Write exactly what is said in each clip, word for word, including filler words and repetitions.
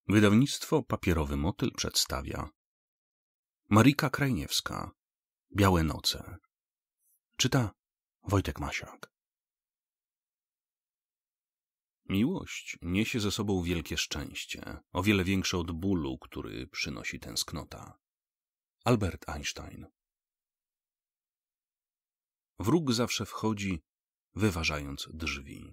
Wydawnictwo Papierowy Motyl przedstawia Marika Krajniewska. Białe noce. Czyta Wojtek Masiak. Miłość niesie ze sobą wielkie szczęście, o wiele większe od bólu, który przynosi tęsknota. Albert Einstein. Wróg zawsze wchodzi, wyważając drzwi.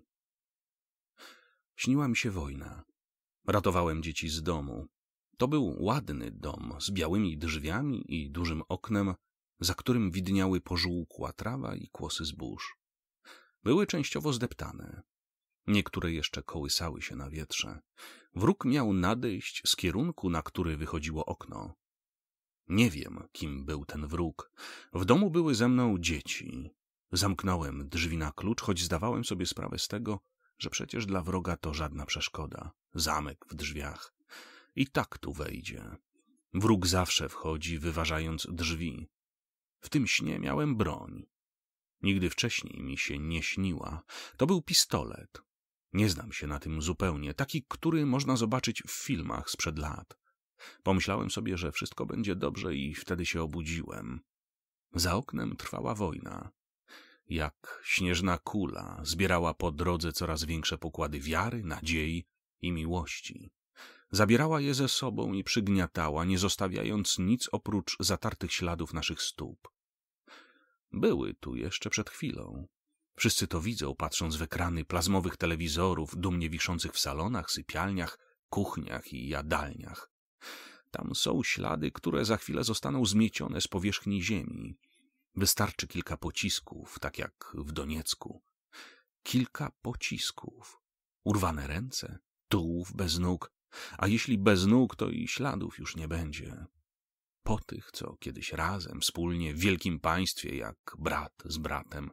Śniła mi się wojna. Ratowałem dzieci z domu. To był ładny dom z białymi drzwiami i dużym oknem, za którym widniały pożółkła trawa i kłosy zbóż. Były częściowo zdeptane. Niektóre jeszcze kołysały się na wietrze. Wróg miał nadejść z kierunku, na który wychodziło okno. Nie wiem, kim był ten wróg. W domu były ze mną dzieci. Zamknąłem drzwi na klucz, choć zdawałem sobie sprawę z tego, że przecież dla wroga to żadna przeszkoda. Zamek w drzwiach. I tak tu wejdzie. Wróg zawsze wchodzi, wyważając drzwi. W tym śnie miałem broń. Nigdy wcześniej mi się nie śniła. To był pistolet. Nie znam się na tym zupełnie. Taki, który można zobaczyć w filmach sprzed lat. Pomyślałem sobie, że wszystko będzie dobrze i wtedy się obudziłem. Za oknem trwała wojna. Jak śnieżna kula zbierała po drodze coraz większe pokłady wiary, nadziei i miłości. Zabierała je ze sobą i przygniatała, nie zostawiając nic oprócz zatartych śladów naszych stóp. Były tu jeszcze przed chwilą. Wszyscy to widzą, patrząc w ekrany plazmowych telewizorów, dumnie wiszących w salonach, sypialniach, kuchniach i jadalniach. Tam są ślady, które za chwilę zostaną zmiecione z powierzchni ziemi. Wystarczy kilka pocisków, tak jak w Doniecku. Kilka pocisków. Urwane ręce, tułów bez nóg, a jeśli bez nóg, to i śladów już nie będzie. Po tych, co kiedyś razem, wspólnie, w wielkim państwie, jak brat z bratem.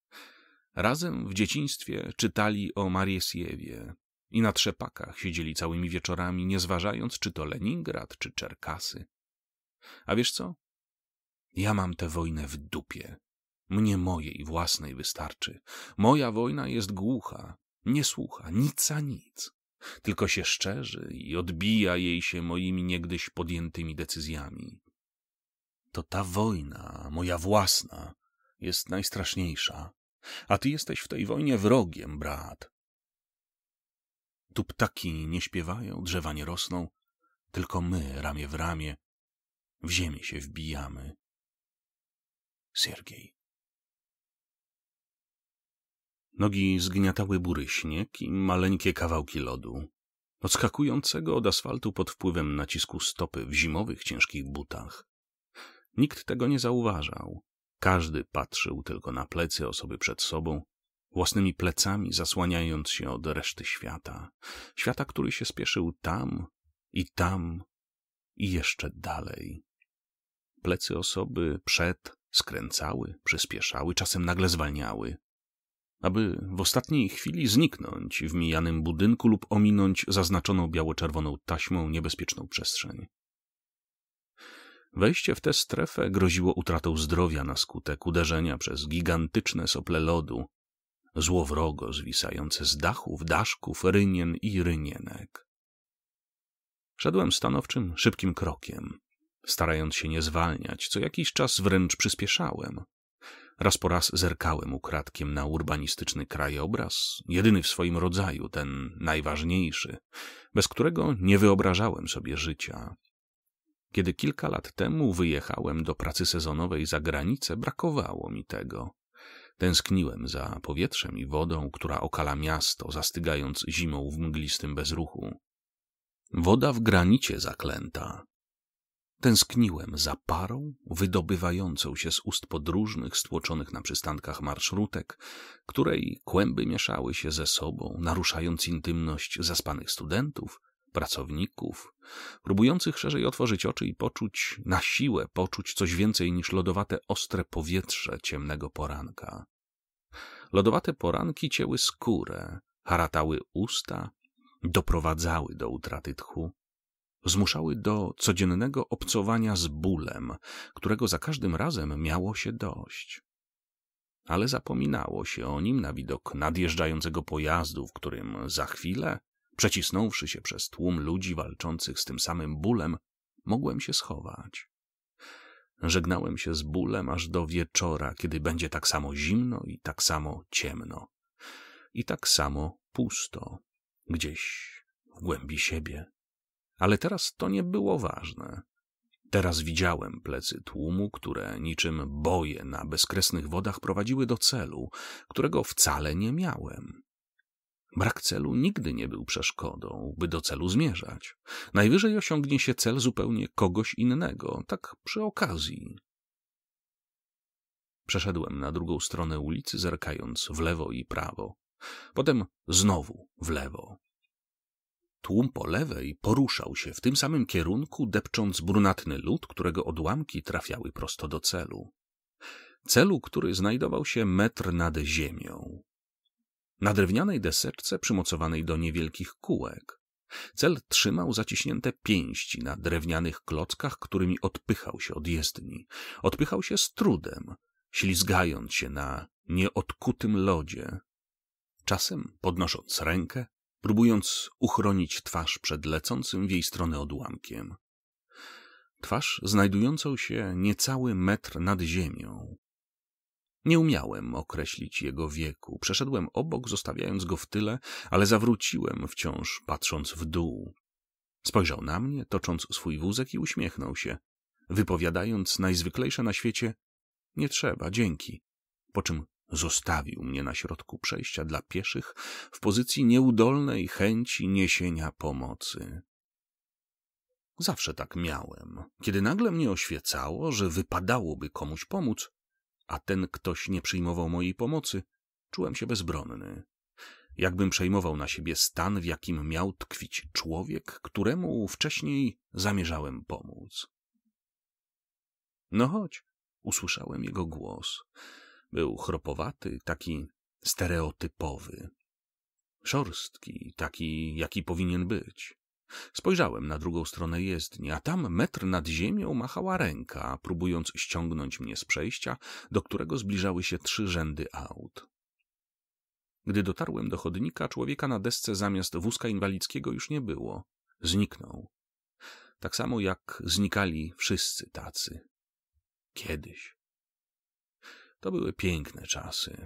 Razem w dzieciństwie czytali o Mariesjewie i na trzepakach siedzieli całymi wieczorami, nie zważając, czy to Leningrad, czy Czerkasy. A wiesz co? Ja mam tę wojnę w dupie. Mnie mojej własnej wystarczy. Moja wojna jest głucha, nie słucha, nic a nic. Tylko się szczerzy i odbija jej się moimi niegdyś podjętymi decyzjami. To ta wojna, moja własna, jest najstraszniejsza, a ty jesteś w tej wojnie wrogiem, brat. Tu ptaki nie śpiewają, drzewa nie rosną, tylko my, ramię w ramię, w ziemię się wbijamy. Siergiej. Nogi zgniatały bury śnieg i maleńkie kawałki lodu, odskakującego od asfaltu pod wpływem nacisku stopy w zimowych, ciężkich butach. Nikt tego nie zauważał. Każdy patrzył tylko na plecy osoby przed sobą, własnymi plecami zasłaniając się od reszty świata. Świata, który się spieszył tam i tam i jeszcze dalej. Plecy osoby przed skręcały, przyspieszały, czasem nagle zwalniały, aby w ostatniej chwili zniknąć w mijanym budynku lub ominąć zaznaczoną biało-czerwoną taśmą niebezpieczną przestrzeń. Wejście w tę strefę groziło utratą zdrowia na skutek uderzenia przez gigantyczne sople lodu, złowrogo zwisające z dachów, daszków, rynien i rynienek. Szedłem stanowczym, szybkim krokiem, starając się nie zwalniać, co jakiś czas wręcz przyspieszałem. Raz po raz zerkałem ukradkiem na urbanistyczny krajobraz, jedyny w swoim rodzaju, ten najważniejszy, bez którego nie wyobrażałem sobie życia. Kiedy kilka lat temu wyjechałem do pracy sezonowej za granicę, brakowało mi tego. Tęskniłem za powietrzem i wodą, która okala miasto, zastygając zimą w mglistym bezruchu. Woda w granicie zaklęta. Tęskniłem za parą wydobywającą się z ust podróżnych stłoczonych na przystankach marszrutek, której kłęby mieszały się ze sobą, naruszając intymność zaspanych studentów, pracowników, próbujących szerzej otworzyć oczy i poczuć, na siłę poczuć coś więcej niż lodowate, ostre powietrze ciemnego poranka. Lodowate poranki cięły skórę, haratały usta, doprowadzały do utraty tchu, zmuszały do codziennego obcowania z bólem, którego za każdym razem miało się dość. Ale zapominało się o nim na widok nadjeżdżającego pojazdu, w którym za chwilę Przecisnąwszy się przez tłum ludzi walczących z tym samym bólem, mogłem się schować. Żegnałem się z bólem aż do wieczora, kiedy będzie tak samo zimno i tak samo ciemno. I tak samo pusto, gdzieś w głębi siebie. Ale teraz to nie było ważne. Teraz widziałem plecy tłumu, które niczym boje na bezkresnych wodach prowadziły do celu, którego wcale nie miałem. Brak celu nigdy nie był przeszkodą, by do celu zmierzać. Najwyżej osiągnie się cel zupełnie kogoś innego, tak przy okazji. Przeszedłem na drugą stronę ulicy, zerkając w lewo i prawo. Potem znowu w lewo. Tłum po lewej poruszał się w tym samym kierunku, depcząc brunatny lód, którego odłamki trafiały prosto do celu. Celu, który znajdował się metr nad ziemią. Na drewnianej deseczce przymocowanej do niewielkich kółek. Cel trzymał zaciśnięte pięści na drewnianych klockach, którymi odpychał się od jezdni. Odpychał się z trudem, ślizgając się na nieodkutym lodzie. Czasem podnosząc rękę, próbując uchronić twarz przed lecącym w jej stronę odłamkiem. Twarz znajdującą się niecały metr nad ziemią. Nie umiałem określić jego wieku. Przeszedłem obok, zostawiając go w tyle, ale zawróciłem, wciąż patrząc w dół. Spojrzał na mnie, tocząc swój wózek i uśmiechnął się, wypowiadając najzwyklejsze na świecie — nie trzeba, dzięki, po czym zostawił mnie na środku przejścia dla pieszych w pozycji nieudolnej chęci niesienia pomocy. Zawsze tak miałem. Kiedy nagle mnie oświecało, że wypadałoby komuś pomóc, a ten ktoś nie przyjmował mojej pomocy, czułem się bezbronny. Jakbym przejmował na siebie stan, w jakim miał tkwić człowiek, któremu wcześniej zamierzałem pomóc. No chodź, usłyszałem jego głos. Był chropowaty, taki stereotypowy. Szorstki, taki, jaki powinien być. Spojrzałem na drugą stronę jezdni, a tam metr nad ziemią machała ręka, próbując ściągnąć mnie z przejścia, do którego zbliżały się trzy rzędy aut. Gdy dotarłem do chodnika, człowieka na desce zamiast wózka inwalidzkiego już nie było. Zniknął. Tak samo jak znikali wszyscy tacy. Kiedyś. To były piękne czasy.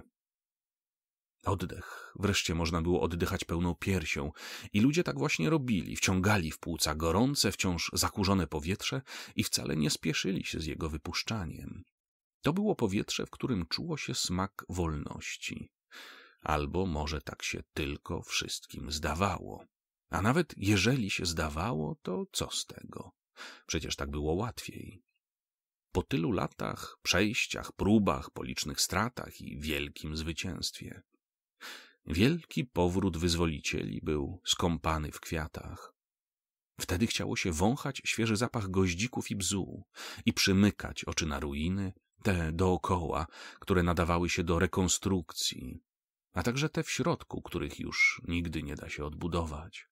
Oddech. Wreszcie można było oddychać pełną piersią i ludzie tak właśnie robili. Wciągali w płuca gorące, wciąż zakurzone powietrze i wcale nie spieszyli się z jego wypuszczaniem. To było powietrze, w którym czuło się smak wolności. Albo może tak się tylko wszystkim zdawało. A nawet jeżeli się zdawało, to co z tego? Przecież tak było łatwiej. Po tylu latach, przejściach, próbach, po licznych stratach i wielkim zwycięstwie. Wielki powrót wyzwolicieli był skąpany w kwiatach. Wtedy chciało się wąchać świeży zapach goździków i bzu i przymykać oczy na ruiny, te dookoła, które nadawały się do rekonstrukcji, a także te w środku, których już nigdy nie da się odbudować.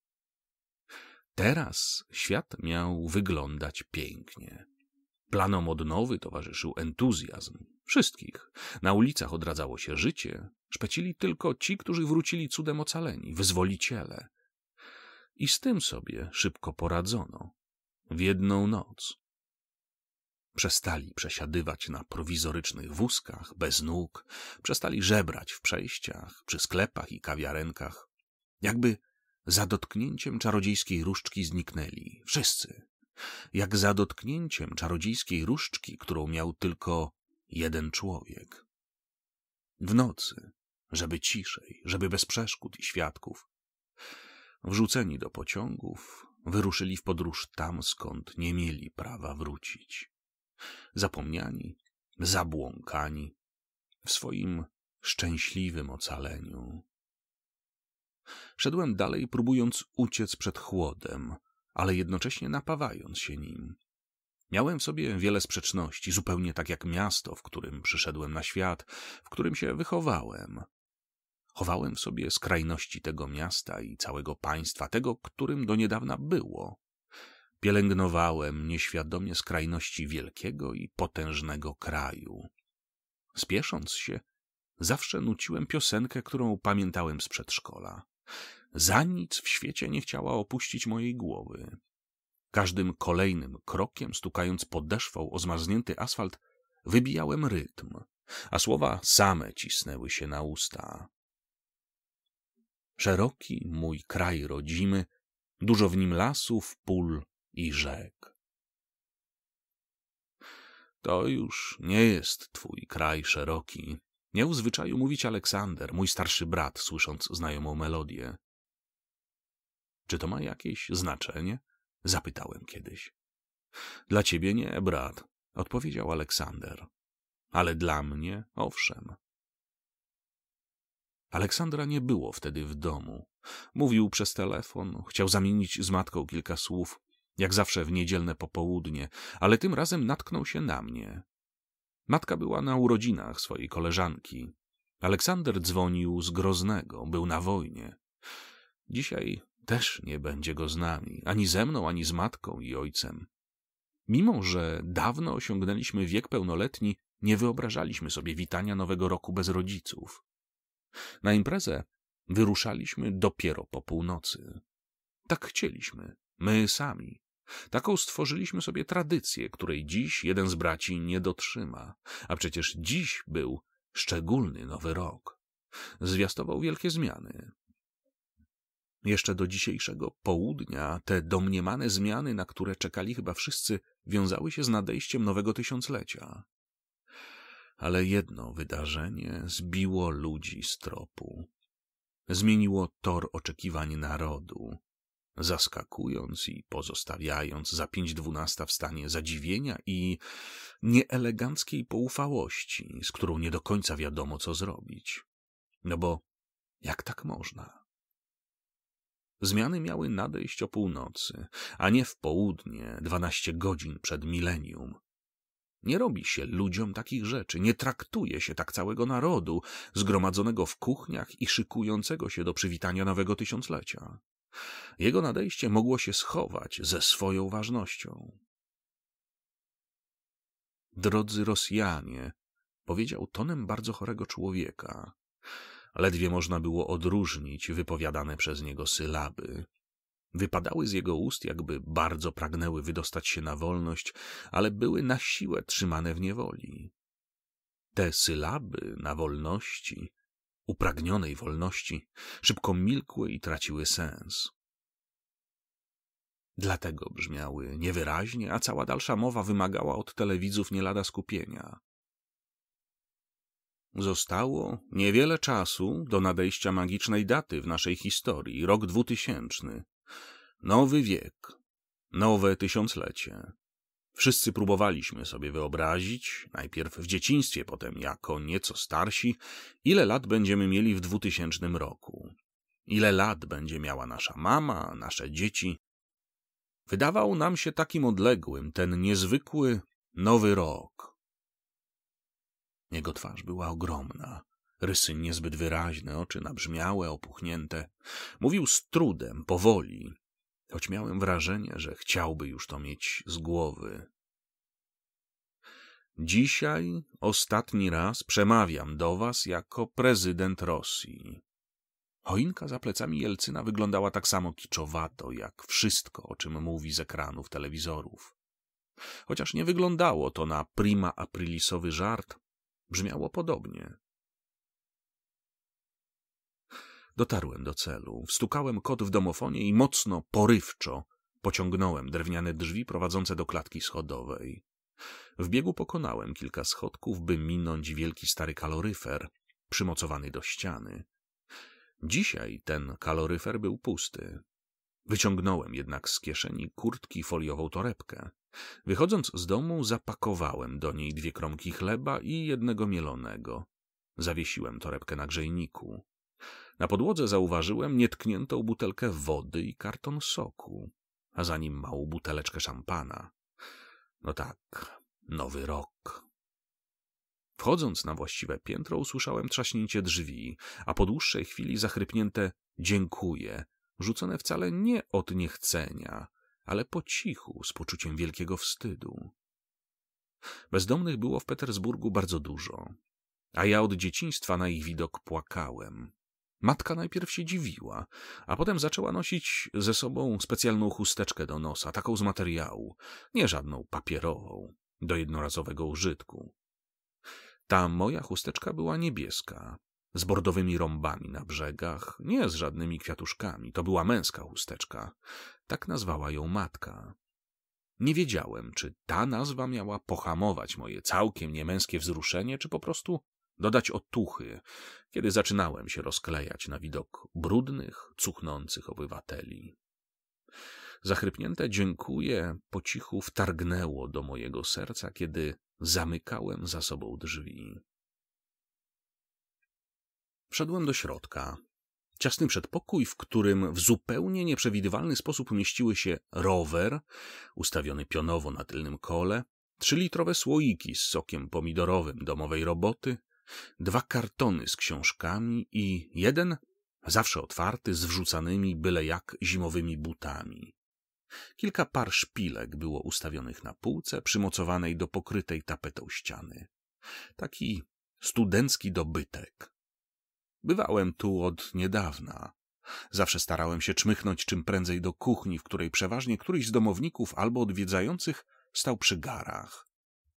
Teraz świat miał wyglądać pięknie. Planom odnowy towarzyszył entuzjazm wszystkich. Na ulicach odradzało się życie, szpecili tylko ci, którzy wrócili cudem ocaleni, wyzwoliciele. I z tym sobie szybko poradzono. W jedną noc. Przestali przesiadywać na prowizorycznych wózkach, bez nóg, przestali żebrać w przejściach, przy sklepach i kawiarenkach. Jakby za dotknięciem czarodziejskiej różdżki zniknęli. Wszyscy. Jak za dotknięciem czarodziejskiej różdżki, którą miał tylko jeden człowiek. W nocy, żeby ciszej, żeby bez przeszkód i świadków, wrzuceni do pociągów, wyruszyli w podróż tam, skąd nie mieli prawa wrócić. Zapomniani, zabłąkani, w swoim szczęśliwym ocaleniu. Szedłem dalej, próbując uciec przed chłodem, ale jednocześnie napawając się nim. Miałem w sobie wiele sprzeczności, zupełnie tak jak miasto, w którym przyszedłem na świat, w którym się wychowałem. Chowałem w sobie skrajności tego miasta i całego państwa, tego, którym do niedawna było. Pielęgnowałem nieświadomie skrajności wielkiego i potężnego kraju. Spiesząc się, zawsze nuciłem piosenkę, którą pamiętałem z przedszkola. Za nic w świecie nie chciała opuścić mojej głowy. Każdym kolejnym krokiem, stukając podeszwą o zmarznięty asfalt, wybijałem rytm, a słowa same cisnęły się na usta. Szeroki mój kraj rodzimy, dużo w nim lasów, pól i rzek. To już nie jest twój kraj szeroki, miał w zwyczaju mówić Aleksander, mój starszy brat, słysząc znajomą melodię. Czy to ma jakieś znaczenie? Zapytałem kiedyś. Dla ciebie nie, brat, odpowiedział Aleksander. Ale dla mnie, owszem. Aleksandra nie było wtedy w domu. Mówił przez telefon, chciał zamienić z matką kilka słów, jak zawsze w niedzielne popołudnie, ale tym razem natknął się na mnie. Matka była na urodzinach swojej koleżanki. Aleksander dzwonił z Groznego, był na wojnie. Dzisiaj też nie będzie go z nami, ani ze mną, ani z matką i ojcem. Mimo że dawno osiągnęliśmy wiek pełnoletni, nie wyobrażaliśmy sobie witania nowego roku bez rodziców. Na imprezę wyruszaliśmy dopiero po północy. Tak chcieliśmy, my sami. Taką stworzyliśmy sobie tradycję, której dziś jeden z braci nie dotrzyma. A przecież dziś był szczególny nowy rok. Zwiastował wielkie zmiany. Jeszcze do dzisiejszego południa te domniemane zmiany, na które czekali chyba wszyscy, wiązały się z nadejściem nowego tysiąclecia. Ale jedno wydarzenie zbiło ludzi z tropu. Zmieniło tor oczekiwań narodu, zaskakując i pozostawiając za pięć dwunasta w stanie zadziwienia i nieeleganckiej poufałości, z którą nie do końca wiadomo, co zrobić. No bo jak tak można? Zmiany miały nadejść o północy, a nie w południe, dwanaście godzin przed milenium. Nie robi się ludziom takich rzeczy, nie traktuje się tak całego narodu, zgromadzonego w kuchniach i szykującego się do przywitania nowego tysiąclecia. Jego nadejście mogło się schować ze swoją ważnością. Drodzy Rosjanie, powiedział tonem bardzo chorego człowieka. Ledwie można było odróżnić wypowiadane przez niego sylaby. Wypadały z jego ust, jakby bardzo pragnęły wydostać się na wolność, ale były na siłę trzymane w niewoli. Te sylaby na wolności, upragnionej wolności, szybko milkły i traciły sens. Dlatego brzmiały niewyraźnie, a cała dalsza mowa wymagała od telewidzów nie lada skupienia. Zostało niewiele czasu do nadejścia magicznej daty w naszej historii, rok dwutysięczny. Nowy wiek, nowe tysiąclecie. Wszyscy próbowaliśmy sobie wyobrazić, najpierw w dzieciństwie, potem jako nieco starsi, ile lat będziemy mieli w dwutysięcznym roku. Ile lat będzie miała nasza mama, nasze dzieci. Wydawał nam się takim odległym ten niezwykły nowy rok. Jego twarz była ogromna, rysy niezbyt wyraźne, oczy nabrzmiałe, opuchnięte. Mówił z trudem, powoli, choć miałem wrażenie, że chciałby już to mieć z głowy. Dzisiaj ostatni raz przemawiam do was jako prezydent Rosji. Choinka za plecami Jelcyna wyglądała tak samo kiczowato, jak wszystko, o czym mówi z ekranów telewizorów. Chociaż nie wyglądało to na prima aprilisowy żart, brzmiało podobnie. Dotarłem do celu, wstukałem kod w domofonie i mocno, porywczo pociągnąłem drewniane drzwi prowadzące do klatki schodowej. W biegu pokonałem kilka schodków, by minąć wielki stary kaloryfer, przymocowany do ściany. Dzisiaj ten kaloryfer był pusty. Wyciągnąłem jednak z kieszeni kurtki foliową torebkę. Wychodząc z domu, zapakowałem do niej dwie kromki chleba i jednego mielonego. Zawiesiłem torebkę na grzejniku. Na podłodze zauważyłem nietkniętą butelkę wody i karton soku, a za nim małą buteleczkę szampana. No tak, nowy rok. Wchodząc na właściwe piętro, usłyszałem trzaśnięcie drzwi, a po dłuższej chwili zachrypnięte dziękuję, rzucone wcale nie od niechcenia, ale po cichu, z poczuciem wielkiego wstydu. Bezdomnych było w Petersburgu bardzo dużo, a ja od dzieciństwa na ich widok płakałem. Matka najpierw się dziwiła, a potem zaczęła nosić ze sobą specjalną chusteczkę do nosa, taką z materiału, nie żadną papierową, do jednorazowego użytku. Ta moja chusteczka była niebieska, z bordowymi rąbami na brzegach, nie z żadnymi kwiatuszkami. To była męska chusteczka. Tak nazwała ją matka. Nie wiedziałem, czy ta nazwa miała pohamować moje całkiem niemęskie wzruszenie, czy po prostu dodać otuchy, kiedy zaczynałem się rozklejać na widok brudnych, cuchnących obywateli. Zachrypnięte dziękuję po cichu wtargnęło do mojego serca, kiedy zamykałem za sobą drzwi. Wszedłem do środka. Ciasny przedpokój, w którym w zupełnie nieprzewidywalny sposób umieściły się rower, ustawiony pionowo na tylnym kole, trzylitrowe słoiki z sokiem pomidorowym domowej roboty, dwa kartony z książkami i jeden, zawsze otwarty, z wrzucanymi byle jak zimowymi butami. Kilka par szpilek było ustawionych na półce, przymocowanej do pokrytej tapetą ściany. Taki studencki dobytek. Bywałem tu od niedawna. Zawsze starałem się czmychnąć czym prędzej do kuchni, w której przeważnie któryś z domowników albo odwiedzających stał przy garach.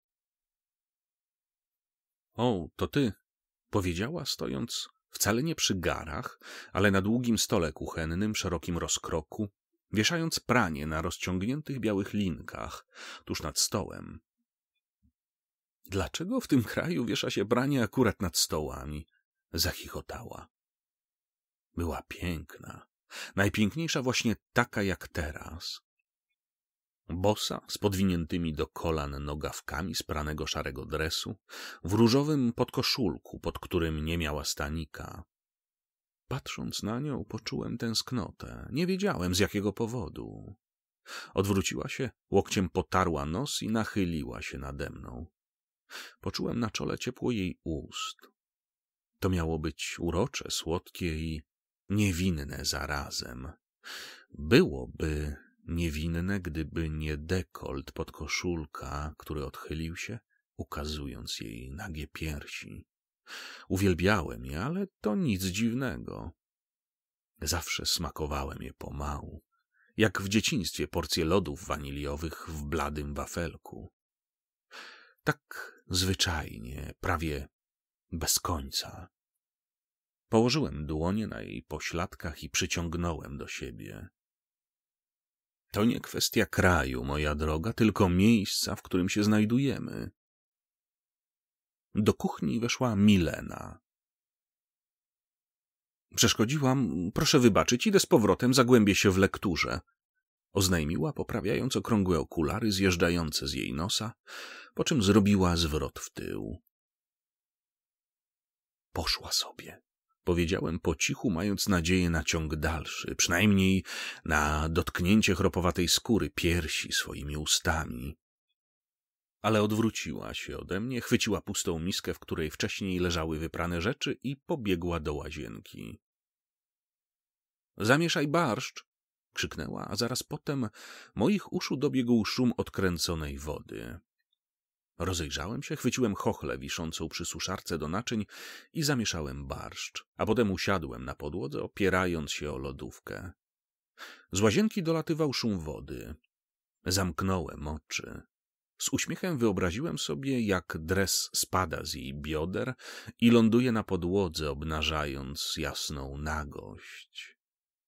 — O, to ty — powiedziała, stojąc wcale nie przy garach, ale na długim stole kuchennym, szerokim rozkroku, wieszając pranie na rozciągniętych białych linkach, tuż nad stołem. Dlaczego w tym kraju wiesza się pranie akurat nad stołami? Zachichotała. Była piękna, najpiękniejsza właśnie taka jak teraz. Bosa, z podwiniętymi do kolan nogawkami z pranego szarego dresu, w różowym podkoszulku, pod którym nie miała stanika. Patrząc na nią, poczułem tęsknotę. Nie wiedziałem, z jakiego powodu. Odwróciła się, łokciem potarła nos i nachyliła się nade mną. Poczułem na czole ciepło jej ust. To miało być urocze, słodkie i niewinne zarazem. Byłoby niewinne, gdyby nie dekolt podkoszulka, który odchylił się, ukazując jej nagie piersi. Uwielbiałem je, ale to nic dziwnego. Zawsze smakowałem je pomału, jak w dzieciństwie porcje lodów waniliowych w bladym wafelku. Tak zwyczajnie, prawie bez końca. Położyłem dłonie na jej pośladkach i przyciągnąłem do siebie. To nie kwestia kraju, moja droga, tylko miejsca, w którym się znajdujemy. Do kuchni weszła Milena. Przeszkodziłam, proszę wybaczyć, idę z powrotem, zagłębię się w lekturze. Oznajmiła, poprawiając okrągłe okulary zjeżdżające z jej nosa, po czym zrobiła zwrot w tył. Poszła sobie. Powiedziałem po cichu, mając nadzieję na ciąg dalszy, przynajmniej na dotknięcie chropowatej skóry piersi swoimi ustami. Ale odwróciła się ode mnie, chwyciła pustą miskę, w której wcześniej leżały wyprane rzeczy i pobiegła do łazienki. — Zamieszaj barszcz! — krzyknęła, a zaraz potem moich uszu dobiegł szum odkręconej wody. Rozejrzałem się, chwyciłem chochlę wiszącą przy suszarce do naczyń i zamieszałem barszcz, a potem usiadłem na podłodze, opierając się o lodówkę. Z łazienki dolatywał szum wody. Zamknąłem oczy. Z uśmiechem wyobraziłem sobie, jak dres spada z jej bioder i ląduje na podłodze, obnażając jasną nagość.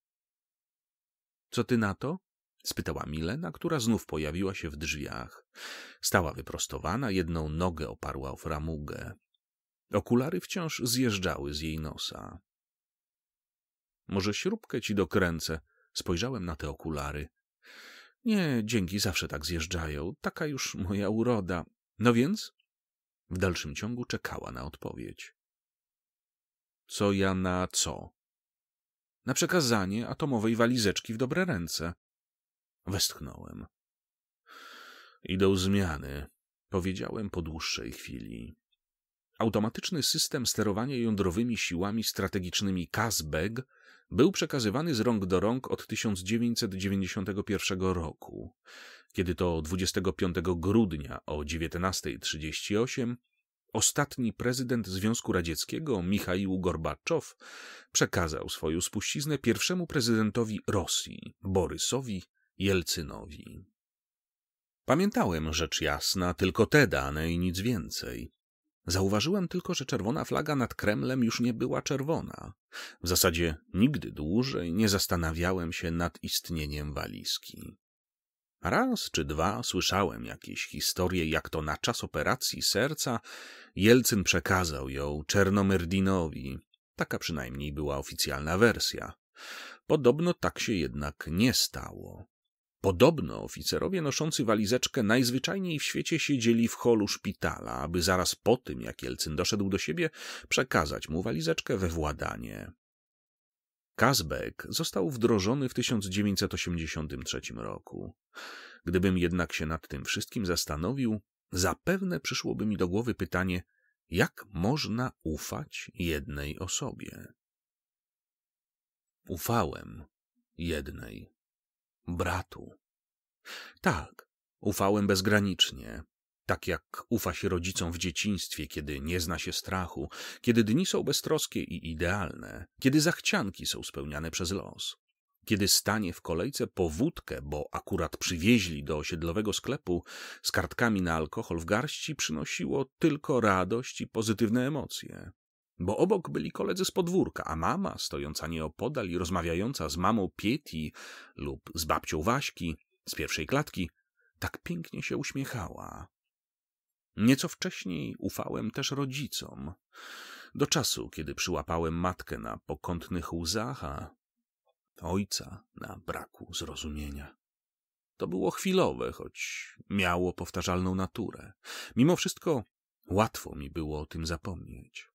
— Co ty na to? — spytała Milena, która znów pojawiła się w drzwiach. Stała wyprostowana, jedną nogę oparła o framugę. Okulary wciąż zjeżdżały z jej nosa. — Może śrubkę ci dokręcę? Spojrzałem na te okulary. — Nie, dzięki, zawsze tak zjeżdżają. Taka już moja uroda. No więc? W dalszym ciągu czekała na odpowiedź. — Co ja na co? — Na przekazanie atomowej walizeczki w dobre ręce. Westchnąłem. Idą zmiany, powiedziałem po dłuższej chwili. Automatyczny system sterowania jądrowymi siłami strategicznymi Kazbeg był przekazywany z rąk do rąk od tysiąc dziewięćset dziewięćdziesiątego pierwszego roku, kiedy to dwudziestego piątego grudnia o dziewiętnastej trzydzieści osiem ostatni prezydent Związku Radzieckiego, Michaił Gorbaczow, przekazał swoją spuściznę pierwszemu prezydentowi Rosji, Borysowi Jelcynowi. Pamiętałem rzecz jasna tylko te dane i nic więcej. Zauważyłem tylko, że czerwona flaga nad Kremlem już nie była czerwona. W zasadzie nigdy dłużej nie zastanawiałem się nad istnieniem walizki. Raz czy dwa słyszałem jakieś historie, jak to na czas operacji serca Jelcyn przekazał ją Czernomyrdinowi. Taka przynajmniej była oficjalna wersja. Podobno tak się jednak nie stało. Podobno oficerowie noszący walizeczkę najzwyczajniej w świecie siedzieli w holu szpitala, aby zaraz po tym, jak Jelcyn doszedł do siebie, przekazać mu walizeczkę we władanie. Kazbek został wdrożony w tysiąc dziewięćset osiemdziesiątym trzecim roku. Gdybym jednak się nad tym wszystkim zastanowił, zapewne przyszłoby mi do głowy pytanie, jak można ufać jednej osobie? Ufałem jednej. Bratu. Tak, ufałem bezgranicznie. Tak jak ufa się rodzicom w dzieciństwie, kiedy nie zna się strachu, kiedy dni są beztroskie i idealne, kiedy zachcianki są spełniane przez los, kiedy stanie w kolejce po wódkę, bo akurat przywieźli do osiedlowego sklepu z kartkami na alkohol w garści, przynosiło tylko radość i pozytywne emocje. Bo obok byli koledzy z podwórka, a mama, stojąca nieopodal i rozmawiająca z mamą Pieti lub z babcią Waśki z pierwszej klatki, tak pięknie się uśmiechała. Nieco wcześniej ufałem też rodzicom. Do czasu, kiedy przyłapałem matkę na pokątnych łzach, a ojca na braku zrozumienia. To było chwilowe, choć miało powtarzalną naturę. Mimo wszystko łatwo mi było o tym zapomnieć.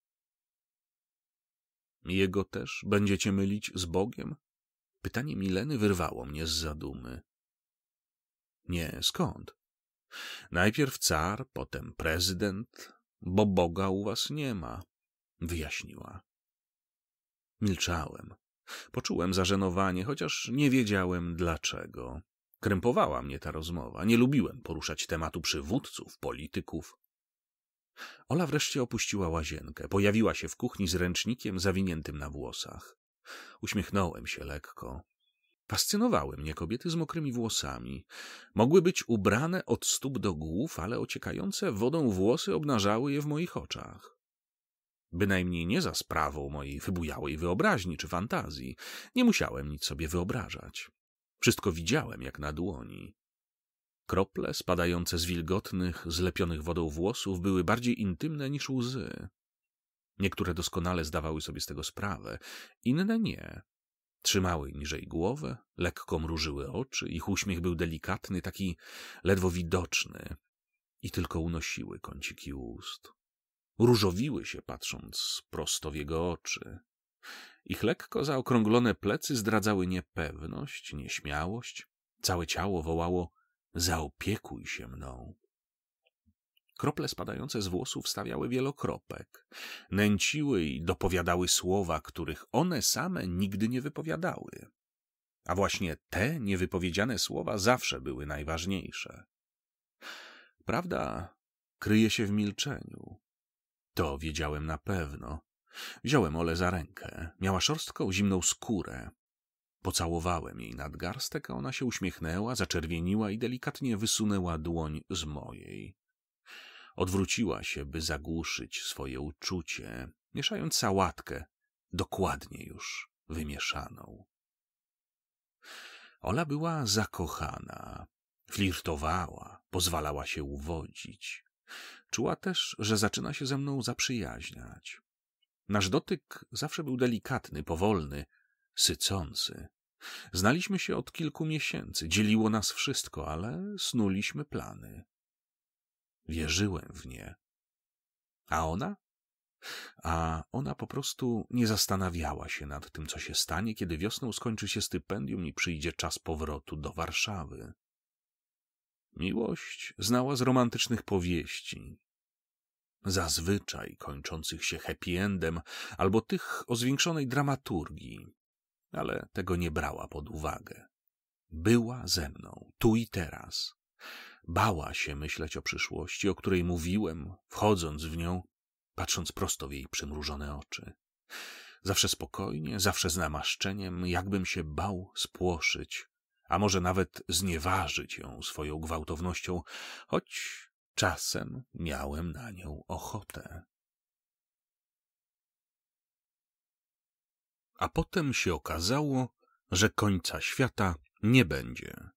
Jego też będziecie mylić z Bogiem? Pytanie Mileny wyrwało mnie z zadumy. Nie, skąd? Najpierw car, potem prezydent, bo Boga u was nie ma, wyjaśniła. Milczałem. Poczułem zażenowanie, chociaż nie wiedziałem dlaczego. Krępowała mnie ta rozmowa. Nie lubiłem poruszać tematu przywódców, polityków. Ola wreszcie opuściła łazienkę. Pojawiła się w kuchni z ręcznikiem zawiniętym na włosach. Uśmiechnąłem się lekko. Fascynowały mnie kobiety z mokrymi włosami. Mogły być ubrane od stóp do głów, ale ociekające wodą włosy obnażały je w moich oczach. Bynajmniej nie za sprawą mojej wybujałej wyobraźni czy fantazji. Nie musiałem nic sobie wyobrażać. Wszystko widziałem jak na dłoni. Krople spadające z wilgotnych, zlepionych wodą włosów były bardziej intymne niż łzy. Niektóre doskonale zdawały sobie z tego sprawę, inne nie. Trzymały niżej głowę, lekko mrużyły oczy, ich uśmiech był delikatny, taki ledwo widoczny i tylko unosiły kąciki ust. Różowiły się, patrząc prosto w jego oczy. Ich lekko zaokrąglone plecy zdradzały niepewność, nieśmiałość. Całe ciało wołało: zaopiekuj się mną. Krople spadające z włosów stawiały wielokropek, nęciły i dopowiadały słowa, których one same nigdy nie wypowiadały. A właśnie te niewypowiedziane słowa zawsze były najważniejsze. Prawda kryje się w milczeniu. To wiedziałem na pewno. Wziąłem Olę za rękę. Miała szorstką, zimną skórę. Pocałowałem jej nadgarstek, a ona się uśmiechnęła, zaczerwieniła i delikatnie wysunęła dłoń z mojej. Odwróciła się, by zagłuszyć swoje uczucie, mieszając sałatkę, dokładnie już wymieszaną. Ola była zakochana, flirtowała, pozwalała się uwodzić. Czuła też, że zaczyna się ze mną zaprzyjaźniać. Nasz dotyk zawsze był delikatny, powolny, sycący. Znaliśmy się od kilku miesięcy, dzieliło nas wszystko, ale snuliśmy plany. Wierzyłem w nie. A ona? A ona po prostu nie zastanawiała się nad tym, co się stanie, kiedy wiosną skończy się stypendium i przyjdzie czas powrotu do Warszawy. Miłość znała z romantycznych powieści, zazwyczaj kończących się happy endem albo tych o zwiększonej dramaturgii, ale tego nie brała pod uwagę. Była ze mną, tu i teraz. Bała się myśleć o przyszłości, o której mówiłem, wchodząc w nią, patrząc prosto w jej przymrużone oczy. Zawsze spokojnie, zawsze z namaszczeniem, jakbym się bał spłoszyć, a może nawet znieważyć ją swoją gwałtownością, choć czasem miałem na nią ochotę. A potem się okazało, że końca świata nie będzie.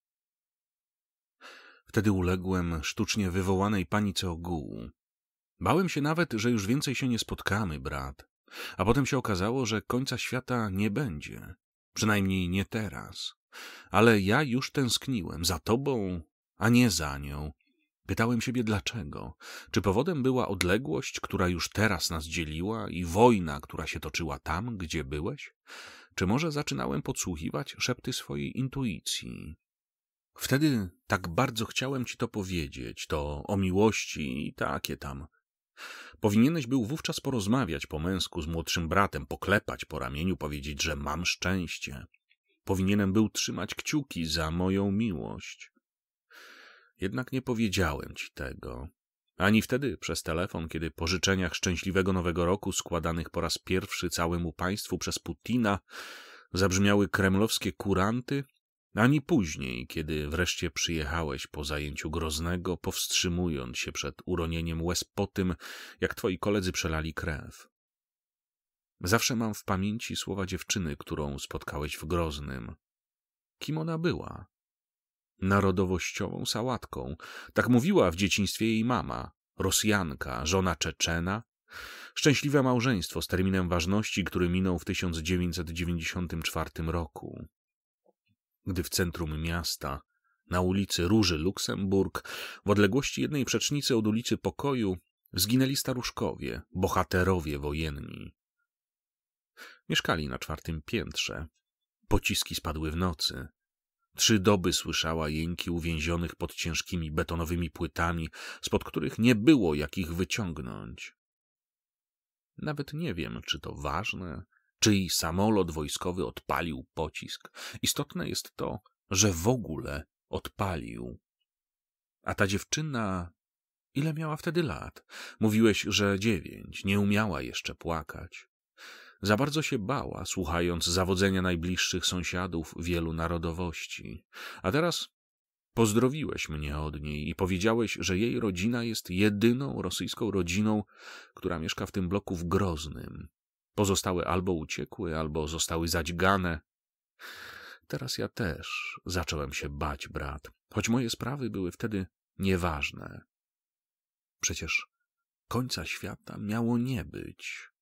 Wtedy uległem sztucznie wywołanej panice ogółu. Bałem się nawet, że już więcej się nie spotkamy, brat. A potem się okazało, że końca świata nie będzie. Przynajmniej nie teraz. Ale ja już tęskniłem za tobą, a nie za nią. Pytałem siebie dlaczego. Czy powodem była odległość, która już teraz nas dzieliła i wojna, która się toczyła tam, gdzie byłeś? Czy może zaczynałem podsłuchiwać szepty swojej intuicji? Wtedy tak bardzo chciałem ci to powiedzieć, to o miłości i takie tam. Powinieneś był wówczas porozmawiać po męsku z młodszym bratem, poklepać po ramieniu, powiedzieć, że mam szczęście. Powinienem był trzymać kciuki za moją miłość. Jednak nie powiedziałem ci tego. Ani wtedy przez telefon, kiedy po życzeniach szczęśliwego Nowego Roku składanych po raz pierwszy całemu państwu przez Putina zabrzmiały kremlowskie kuranty, ani później, kiedy wreszcie przyjechałeś po zajęciu Groznego, powstrzymując się przed uronieniem łez po tym, jak twoi koledzy przelali krew. Zawsze mam w pamięci słowa dziewczyny, którą spotkałeś w Groznym. Kim ona była? Narodowościową sałatką. Tak mówiła w dzieciństwie jej mama. Rosjanka, żona Czeczena. Szczęśliwe małżeństwo z terminem ważności, który minął w tysiąc dziewięćset dziewięćdziesiątym czwartym roku. Gdy w centrum miasta, na ulicy Róży Luksemburg, w odległości jednej przecznicy od ulicy Pokoju, zginęli staruszkowie, bohaterowie wojenni. Mieszkali na czwartym piętrze. Pociski spadły w nocy. Trzy doby słyszała jęki uwięzionych pod ciężkimi betonowymi płytami, spod których nie było jak ich wyciągnąć. Nawet nie wiem, czy to ważne, czyj samolot wojskowy odpalił pocisk. Istotne jest to, że w ogóle odpalił. A ta dziewczyna... Ile miała wtedy lat? Mówiłeś, że dziewięć. Nie umiała jeszcze płakać. Za bardzo się bała, słuchając zawodzenia najbliższych sąsiadów wielu narodowości. A teraz pozdrowiłeś mnie od niej i powiedziałeś, że jej rodzina jest jedyną rosyjską rodziną, która mieszka w tym bloku w Groznym. Pozostałe albo uciekły, albo zostały zadźgane. Teraz ja też zacząłem się bać, brat, choć moje sprawy były wtedy nieważne. Przecież końca świata miało nie być.